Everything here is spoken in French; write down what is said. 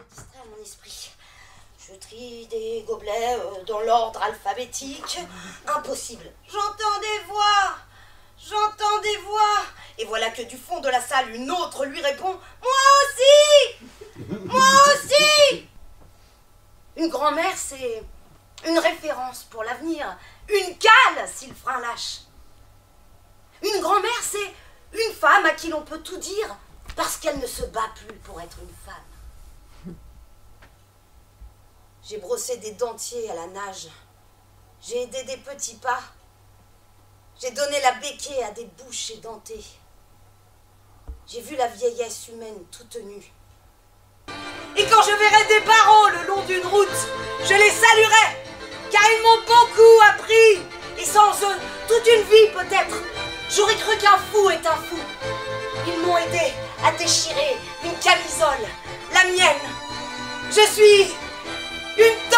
distraire mon esprit. Je trie des gobelets dans l'ordre alphabétique. Impossible. J'entends des voix. J'entends des voix. Et voilà que du fond de la salle, une autre lui répond. Moi aussi. Moi aussi. Une grand-mère, c'est une référence pour l'avenir. Une cale si le frein lâche. Une grand-mère, c'est une femme à qui l'on peut tout dire parce qu'elle ne se bat plus pour être une femme. J'ai brossé des dentiers à la nage. J'ai aidé des petits pas. J'ai donné la béquille à des bouches édentées. J'ai vu la vieillesse humaine toute nue. Et quand je verrai des barreaux le long d'une route, je les saluerai, car ils m'ont beaucoup appris. Et sans eux, toute une vie peut-être, j'aurais cru qu'un fou est un fou. Ils m'ont aidé à déchirer une camisole, la mienne. Je suis une